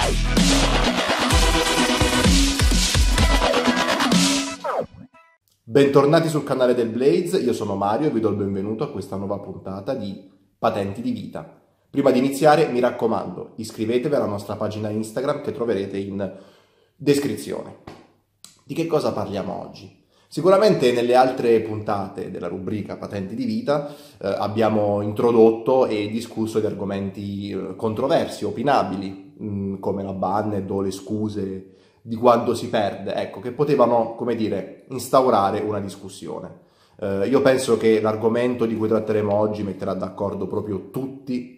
Bentornati sul canale del Blaze, io sono Mario e vi do il benvenuto a questa nuova puntata di Patenti di Vita. Prima di iniziare, mi raccomando, iscrivetevi alla nostra pagina Instagram che troverete in descrizione. Di che cosa parliamo oggi? Sicuramente nelle altre puntate della rubrica Patenti di Vita abbiamo introdotto e discusso di argomenti controversi, opinabili, come la banned o le scuse di quando si perde, ecco, che potevano, come dire, instaurare una discussione. Io penso che l'argomento di cui tratteremo oggi metterà d'accordo proprio tutti,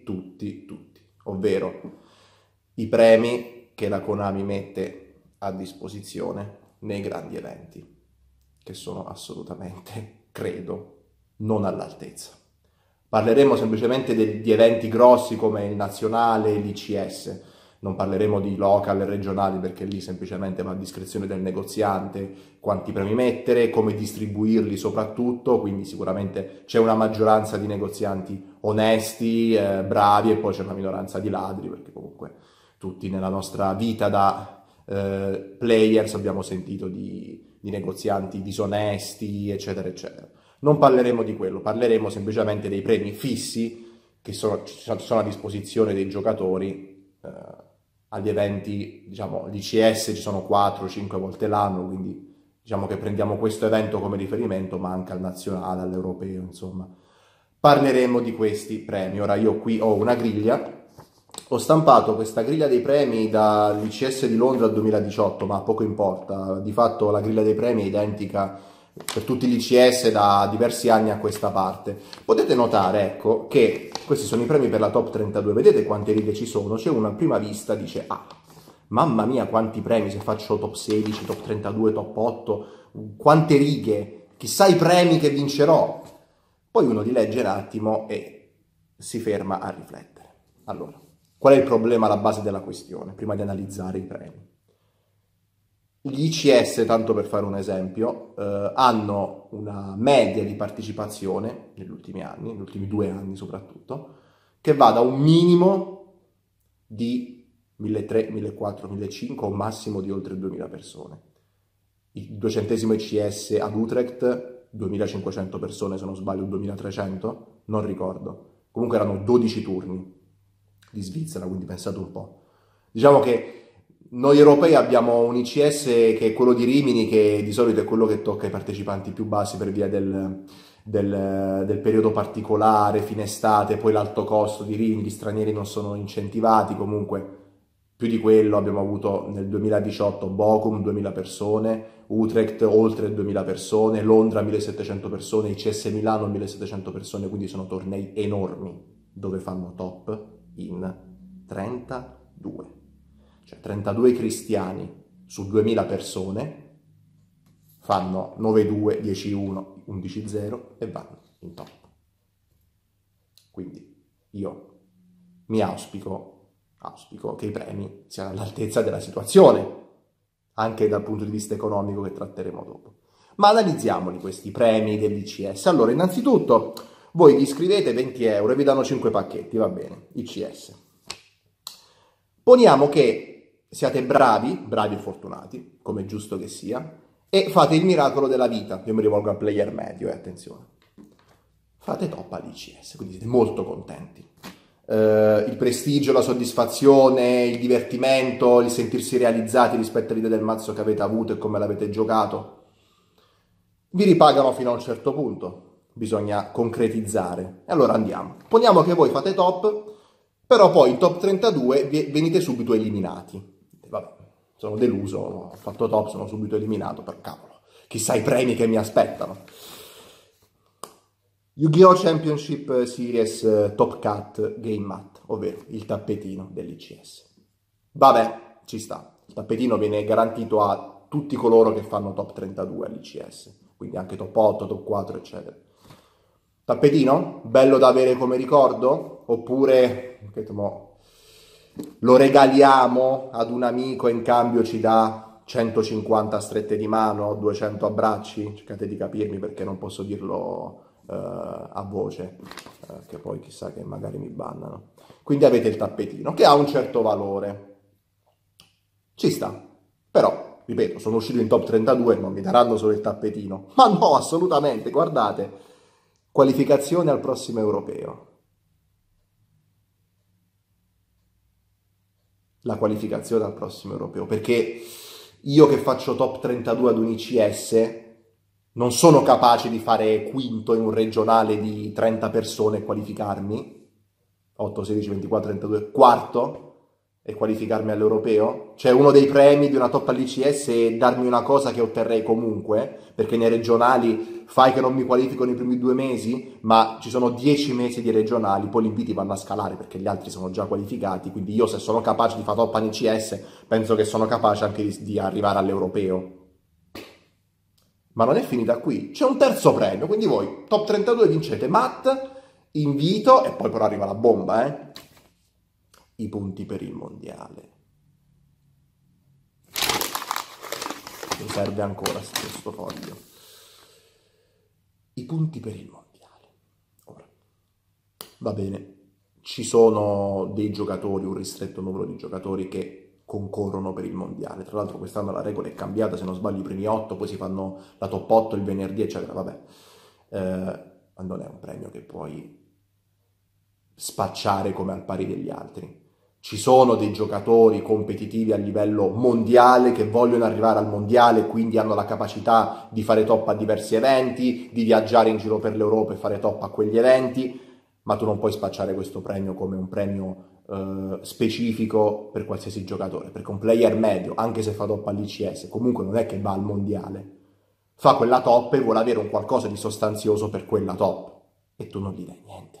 ovvero i premi che la Konami mette a disposizione nei grandi eventi, che sono assolutamente, credo, non all'altezza. Parleremo semplicemente di eventi grossi come il nazionale e l'ICS. Non parleremo di local e regionali perché lì semplicemente va a discrezione del negoziante quanti premi mettere, come distribuirli soprattutto, quindi sicuramente c'è una maggioranza di negozianti onesti, bravi, e poi c'è una minoranza di ladri, perché comunque tutti nella nostra vita da players abbiamo sentito di negozianti disonesti, eccetera, eccetera. Non parleremo di quello, parleremo semplicemente dei premi fissi che sono a disposizione dei giocatori agli eventi, diciamo, l'ICS ci sono 4-5 volte l'anno, quindi diciamo che prendiamo questo evento come riferimento, ma anche al nazionale, all'europeo, insomma. Parleremo di questi premi. Ora io qui ho una griglia, ho stampato questa griglia dei premi dall'ICS di Londra al 2018, ma poco importa, di fatto la griglia dei premi è identica per tutti gli ICS da diversi anni a questa parte. Potete notare, ecco, che questi sono i premi per la top 32, vedete quante righe ci sono? C'è una a prima vista, dice, ah, mamma mia quanti premi, se faccio top 16, top 32, top 8, quante righe, chissà i premi che vincerò. Poi uno li legge un attimo e si ferma a riflettere. Allora, qual è il problema alla base della questione, prima di analizzare i premi? Gli ICS, tanto per fare un esempio, hanno una media di partecipazione negli ultimi anni, negli ultimi 2 anni soprattutto, che va da un minimo di 1.300, 1.400, 1.500 a un massimo di oltre 2.000 persone. Il 200° ICS ad Utrecht, 2.500 persone se non sbaglio, 2.300, non ricordo. Comunque erano 12 turni di Svizzera, quindi pensate un po'. Diciamo che noi europei abbiamo un ICS che è quello di Rimini, che di solito è quello che tocca i partecipanti più bassi per via del periodo particolare, fine estate, poi l'alto costo di Rimini, gli stranieri non sono incentivati, comunque più di quello abbiamo avuto nel 2018 Bochum 2.000 persone, Utrecht oltre 2.000 persone, Londra 1.700 persone, ICS Milano 1.700 persone, quindi sono tornei enormi dove fanno top in 32. Cioè 32 cristiani su 2000 persone fanno 9-2, 10-1, 11-0 e vanno in top. Quindi io mi auspico che i premi siano all'altezza della situazione, anche dal punto di vista economico che tratteremo dopo. Ma analizziamoli questi premi dell'ICS. Allora, innanzitutto, voi vi iscrivete 20 euro e vi danno 5 pacchetti, va bene, ICS. Poniamo che siate bravi e fortunati, come è giusto che sia, e fate il miracolo della vita. Io mi rivolgo al player medio, attenzione. Fate top all'ICS, quindi siete molto contenti. Il prestigio, la soddisfazione, il divertimento, il sentirsi realizzati rispetto all'idea del mazzo che avete avuto e come l'avete giocato, vi ripagano fino a un certo punto. Bisogna concretizzare. E allora andiamo. Poniamo che voi fate top, però poi in top 32 venite subito eliminati. Vabbè, sono deluso, ho fatto top, sono subito eliminato, per cavolo, chissà i premi che mi aspettano. Yu-Gi-Oh! Championship Series Top Cut Game Mat, ovvero il tappetino dell'ICS. Vabbè, ci sta, il tappetino viene garantito a tutti coloro che fanno top 32 all'ICS, quindi anche top 8, top 4, eccetera. Tappetino? Bello da avere come ricordo? Oppure lo regaliamo ad un amico e in cambio ci dà 150 strette di mano, 200 abbracci? Cercate di capirmi perché non posso dirlo a voce, che poi chissà che magari mi bannano. Quindi avete il tappetino che ha un certo valore. Ci sta. Però, ripeto, sono uscito in top 32, non mi daranno solo il tappetino. Ma no, assolutamente, guardate. Qualificazione al prossimo europeo. La qualificazione al prossimo europeo, perché io che faccio top 32 ad un ICS non sono capace di fare quinto in un regionale di 30 persone e qualificarmi, 8, 16, 24, 32, quarto e qualificarmi all'europeo. Cioè uno dei premi di una top all'ICS è darmi una cosa che otterrei comunque, perché nei regionali fai che non mi qualifico nei primi 2 mesi, ma ci sono 10 mesi di regionali, poi gli inviti vanno a scalare perché gli altri sono già qualificati, quindi io se sono capace di fare top all'ICS penso che sono capace anche di arrivare all'europeo. Ma non è finita qui, c'è un terzo premio, quindi voi top 32 vincete Matt, invito, e poi però arriva la bomba, i punti per il mondiale. Mi serve ancora questo foglio. I punti per il mondiale. Ora, va bene, ci sono dei giocatori, un ristretto numero di giocatori che concorrono per il mondiale. Tra l'altro quest'anno la regola è cambiata, se non sbaglio i primi 8, poi si fanno la top 8 il venerdì, eccetera, vabbè. Ma non è un premio che puoi spacciare come al pari degli altri. Ci sono dei giocatori competitivi a livello mondiale che vogliono arrivare al mondiale, quindi hanno la capacità di fare top a diversi eventi, di viaggiare in giro per l'Europa e fare top a quegli eventi, ma tu non puoi spacciare questo premio come un premio specifico per qualsiasi giocatore, perché un player medio, anche se fa top all'ICS, comunque non è che va al mondiale, fa quella top e vuole avere un qualcosa di sostanzioso per quella top, e tu non gli dai niente.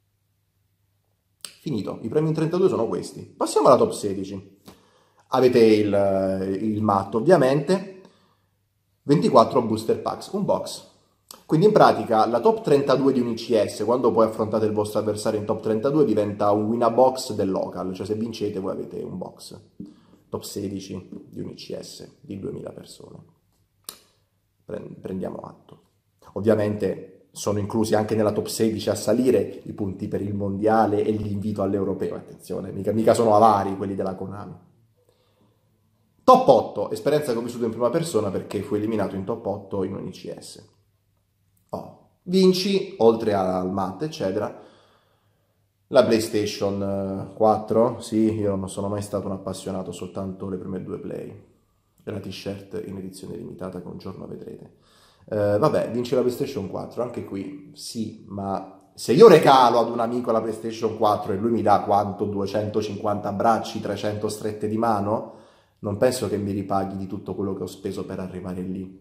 Finito, i premi in 32 sono questi. Passiamo alla top 16. Avete il matto, ovviamente. 24 booster packs, un box. Quindi in pratica la top 32 di un ICS, quando poi affrontate il vostro avversario in top 32, diventa un win a box del local, cioè se vincete voi avete un box. Top 16 di un ICS di 2000 persone. Prendiamo atto. Ovviamente sono inclusi anche nella top 16 a salire i punti per il mondiale e l'invito all'europeo, attenzione, mica sono avari quelli della Konami. Top 8, esperienza che ho vissuto in prima persona perché fui eliminato in top 8 in un ICS. Vinci, oltre al MAT, eccetera, la PlayStation 4, sì, io non sono mai stato un appassionato, soltanto le prime 2 Play, e la t-shirt in edizione limitata che un giorno vedrete. Vabbè, vince la PlayStation 4, anche qui sì, ma se io regalo ad un amico la PlayStation 4 e lui mi dà quanto? 250 abbracci, 300 strette di mano? Non penso che mi ripaghi di tutto quello che ho speso per arrivare lì.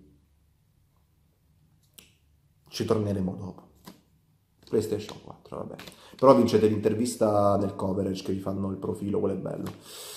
Ci torneremo dopo. PlayStation 4, vabbè. Però vincete l'intervista nel coverage che vi fanno il profilo, quello è bello.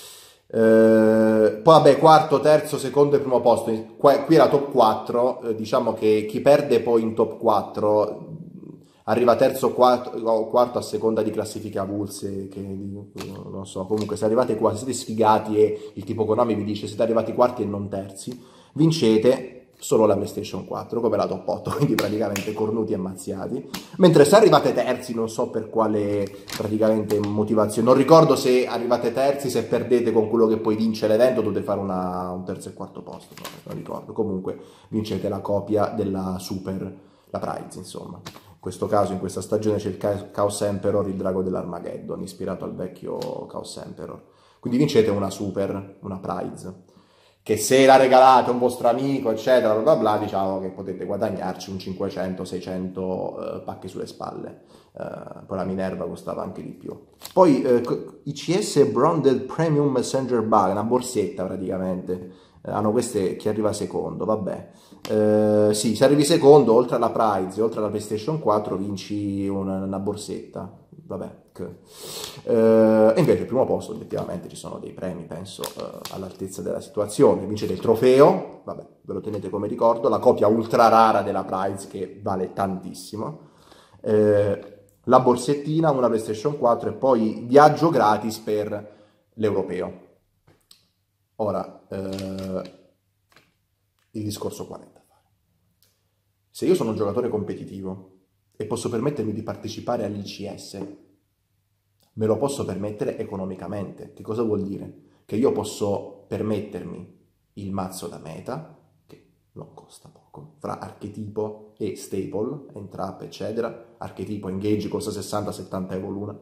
Poi vabbè, quarto, terzo, secondo e primo posto. Qui era top 4, diciamo che chi perde poi in top 4 arriva terzo o quarto a seconda di classifica avulse, che non so, comunque se arrivate qua, siete sfigati e il tipo Konami vi dice siete arrivati quarti e non terzi, vincete solo la PlayStation 4 come la top 8, quindi praticamente cornuti e mazziati, mentre se arrivate terzi non so per quale praticamente motivazione, non ricordo se arrivate terzi, se perdete con quello che poi vince l'evento dovete fare un terzo e quarto posto, non ricordo, comunque vincete la copia della Super, la Prize insomma. In questo caso, in questa stagione c'è il Chaos Emperor, il drago dell'Armageddon, ispirato al vecchio Chaos Emperor. Quindi vincete una Super, una Prize, che se la regalate a un vostro amico, eccetera, bla bla bla, diciamo che potete guadagnarci un 500-600 pacche sulle spalle. Poi la Minerva costava anche di più. Poi ICS Branded Premium Messenger Bag, una borsetta praticamente. Hanno queste, chi arriva secondo, vabbè. Sì, se arrivi secondo, oltre alla Prize, oltre alla PlayStation 4, vinci una borsetta. Vabbè. E invece al primo posto, obiettivamente, ci sono dei premi, penso, all'altezza della situazione. Vincete il trofeo, vabbè, ve lo tenete come ricordo, la copia ultra rara della Prize, che vale tantissimo. La borsettina, una PlayStation 4 e poi viaggio gratis per l'europeo. Ora, il discorso qual è da fare? Se io sono un giocatore competitivo e posso permettermi di partecipare all'ICS, me lo posso permettere economicamente. Che cosa vuol dire? che io posso permettermi il mazzo da meta, che non costa poco, fra archetipo e staple, entrap eccetera, archetipo engage costa 60-70 euro l'una,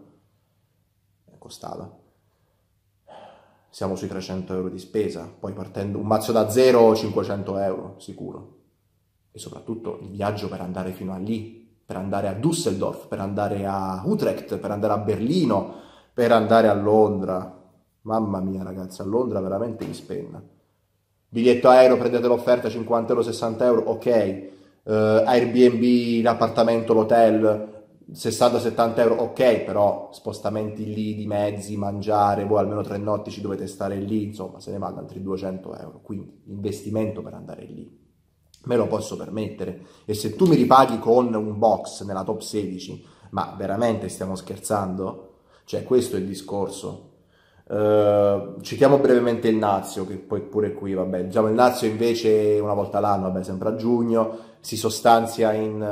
costava. Siamo sui 300 euro di spesa, poi partendo un mazzo da 0 500 euro sicuro, e soprattutto il viaggio per andare fino a lì, per andare a Düsseldorf, per andare a Utrecht, per andare a Berlino, per andare a Londra. Mamma mia ragazzi, a Londra veramente mi spenna. Biglietto aereo, prendete l'offerta 50 euro, 60 euro, ok. Airbnb, l'appartamento, l'hotel, 60-70 euro, ok, però spostamenti lì di mezzi, mangiare, voi almeno 3 notti ci dovete stare lì, insomma se ne vanno altri 200 euro, quindi l'investimento per andare lì me lo posso permettere. E se tu mi ripaghi con un box nella top 16, ma veramente stiamo scherzando? Cioè questo è il discorso. Citiamo brevemente il Nazio, che poi pure qui, vabbè, diciamo il Nazio invece una volta l'anno, vabbè, sempre a giugno, si sostanzia,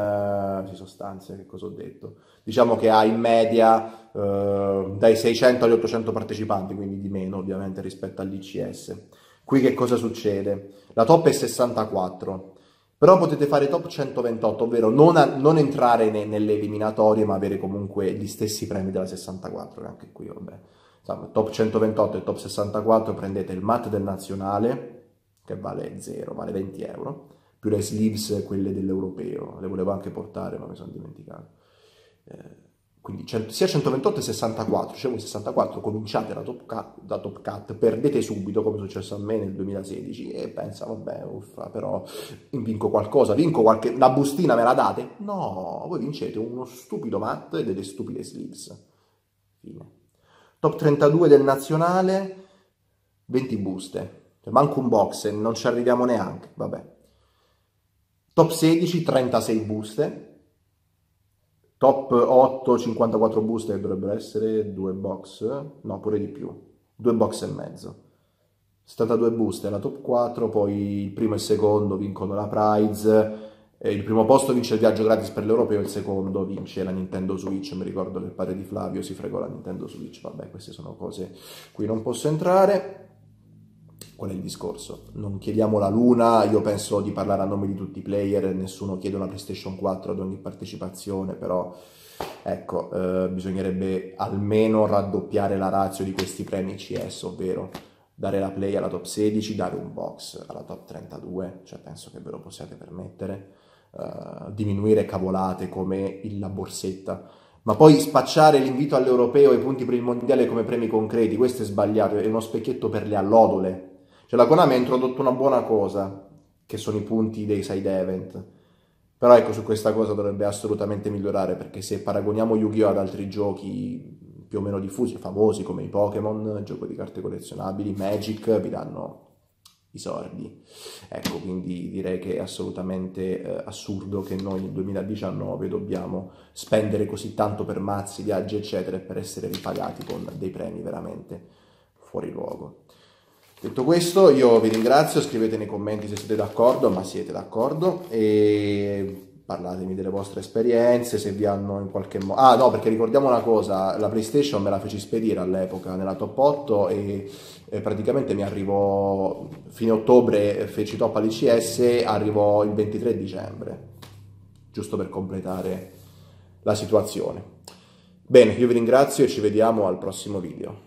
che cosa ho detto? Diciamo che ha in media dai 600 agli 800 partecipanti, quindi di meno ovviamente rispetto all'ICS. Qui che cosa succede? La top è 64, però potete fare top 128, ovvero non entrare nelle eliminatorie, ma avere comunque gli stessi premi della 64, che anche qui, vabbè. Insomma, top 128 e top 64 prendete il mat del nazionale, che vale 0, vale 20 euro, più le sleeves, quelle dell'europeo, le volevo anche portare, ma mi sono dimenticato. Quindi sia 128 che 64, cioè voi 64 cominciate da top cut, perdete subito come è successo a me nel 2016 e pensa vabbè uffa, però vinco qualcosa, la bustina me la date? No, voi vincete uno stupido mat e delle stupide sleeves. Fine. Top 32 del nazionale, 20 buste, cioè, manco un box, non ci arriviamo neanche, vabbè. Top 16, 36 buste. Top 8, 54 buste che dovrebbero essere 2 box, no pure di più, 2 box e mezzo. 72 buste alla top 4, poi il primo e il secondo vincono la prize, il primo posto vince il viaggio gratis per l'europeo, il secondo vince la Nintendo Switch, mi ricordo che il padre di Flavio si fregò la Nintendo Switch, vabbè queste sono cose qui non posso entrare. Qual è il discorso? Non chiediamo la luna, io penso di parlare a nome di tutti i player, nessuno chiede una PlayStation 4 ad ogni partecipazione, però ecco, bisognerebbe almeno raddoppiare la ratio di questi premi CS, ovvero dare la play alla top 16, dare un box alla top 32, cioè penso che ve lo possiate permettere, diminuire cavolate come la borsetta. Ma poi spacciare l'invito all'europeo e i punti per il mondiale come premi concreti, questo è sbagliato, è uno specchietto per le allodole. Cioè la Konami ha introdotto una buona cosa, che sono i punti dei side event. Però ecco, su questa cosa dovrebbe assolutamente migliorare, perché se paragoniamo Yu-Gi-Oh! Ad altri giochi più o meno diffusi, famosi come i Pokémon, gioco di carte collezionabili, Magic, vi danno i sordi. Ecco, quindi direi che è assolutamente assurdo che noi nel 2019 dobbiamo spendere così tanto per mazzi, viaggi, eccetera, per essere ripagati con dei premi veramente fuori luogo. Detto questo, io vi ringrazio, scrivete nei commenti se siete d'accordo, ma siete d'accordo, e parlatemi delle vostre esperienze, se vi hanno in qualche modo... Ah no, perché ricordiamo una cosa, la PlayStation me la feci spedire all'epoca nella top 8 e praticamente mi arrivò, fine ottobre feci top all'ICS, arrivò il 23 dicembre, giusto per completare la situazione. Bene, io vi ringrazio e ci vediamo al prossimo video.